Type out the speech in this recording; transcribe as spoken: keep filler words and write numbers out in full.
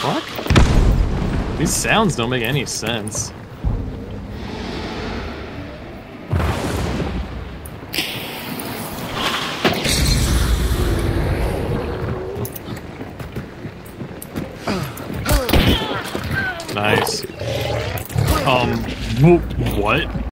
fuck? These sounds don't make any sense. Nice. Um, what?